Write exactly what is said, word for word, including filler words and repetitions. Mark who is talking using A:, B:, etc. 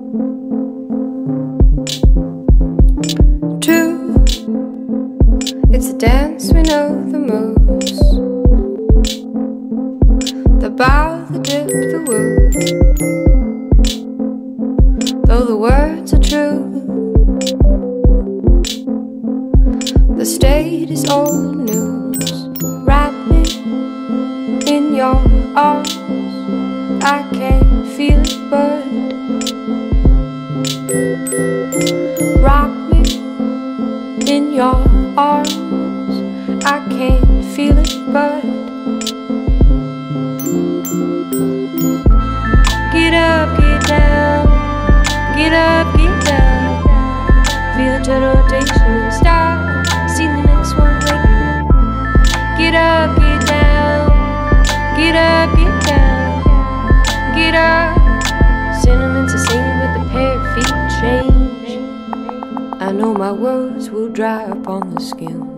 A: True, it's a dance we know the moves. The bow, the dip, the woo. Though the words are true, the state is old news. Wrap me in your arms, I can't feel it but rock me in your arms, I can't feel it but get up, get down, get up, get down. Feel the turn rotation and start. See the next one waiting. Get up, get down, get up, get down, get up. Sentiments are singing but the pair of feet change. I know my words will dry upon the skin.